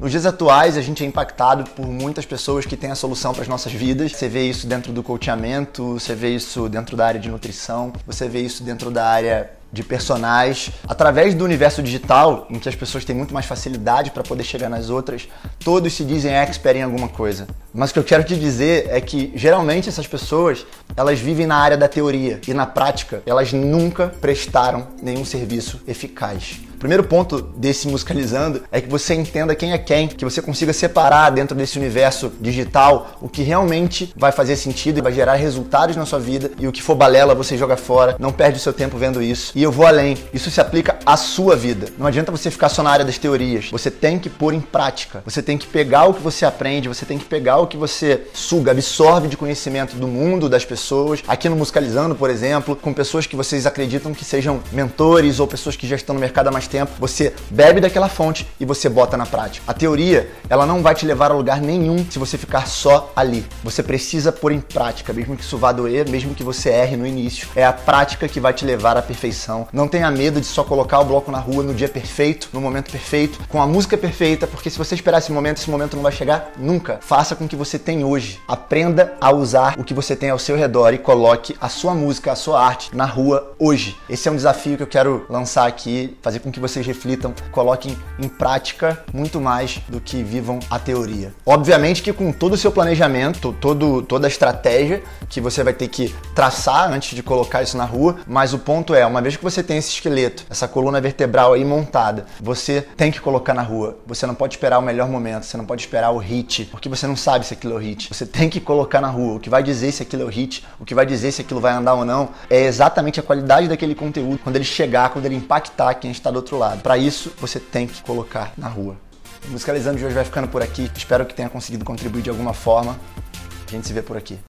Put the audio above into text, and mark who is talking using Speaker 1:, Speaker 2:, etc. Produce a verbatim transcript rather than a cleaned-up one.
Speaker 1: Nos dias atuais, a gente é impactado por muitas pessoas que têm a solução para as nossas vidas. Você vê isso dentro do coachamento, você vê isso dentro da área de nutrição, você vê isso dentro da área de personagens. Através do universo digital, em que as pessoas têm muito mais facilidade para poder chegar nas outras, todos se dizem expert em alguma coisa. Mas o que eu quero te dizer é que, geralmente, essas pessoas, elas vivem na área da teoria e, na prática, elas nunca prestaram nenhum serviço eficaz. O primeiro ponto desse Musicalizando é que você entenda quem é quem, que você consiga separar dentro desse universo digital o que realmente vai fazer sentido e vai gerar resultados na sua vida, e o que for balela você joga fora, não perde o seu tempo vendo isso. E eu vou além, isso se aplica à sua vida. Não adianta você ficar só na área das teorias, você tem que pôr em prática, você tem que pegar o que você aprende, você tem que pegar o que você suga, absorve de conhecimento do mundo, das pessoas. Aqui no Musicalizando, por exemplo, com pessoas que vocês acreditam que sejam mentores ou pessoas que já estão no mercado há mais tempo, você bebe daquela fonte e você bota na prática. A teoria, ela não vai te levar a lugar nenhum se você ficar só ali. Você precisa pôr em prática, mesmo que isso vá doer, mesmo que você erre no início. É a prática que vai te levar à perfeição. Não tenha medo de só colocar o bloco na rua no dia perfeito, no momento perfeito, com a música perfeita, porque se você esperar esse momento, esse momento não vai chegar nunca. Faça com o que você tem hoje. Aprenda a usar o que você tem ao seu redor e coloque a sua música, a sua arte na rua hoje. Esse é um desafio que eu quero lançar aqui, fazer com que vocês reflitam, coloquem em prática muito mais do que vivam a teoria. Obviamente que com todo o seu planejamento, todo, toda a estratégia que você vai ter que traçar antes de colocar isso na rua, mas o ponto é, uma vez que você tem esse esqueleto, essa coluna vertebral aí montada, você tem que colocar na rua. Você não pode esperar o melhor momento, você não pode esperar o hit, porque você não sabe se aquilo é o hit. Você tem que colocar na rua. O que vai dizer se aquilo é o hit, o que vai dizer se aquilo vai andar ou não, é exatamente a qualidade daquele conteúdo, quando ele chegar, quando ele impactar quem está do outro lado. Para isso, você tem que colocar na rua. O Musicalizando de hoje vai ficando por aqui. Espero que tenha conseguido contribuir de alguma forma. A gente se vê por aqui.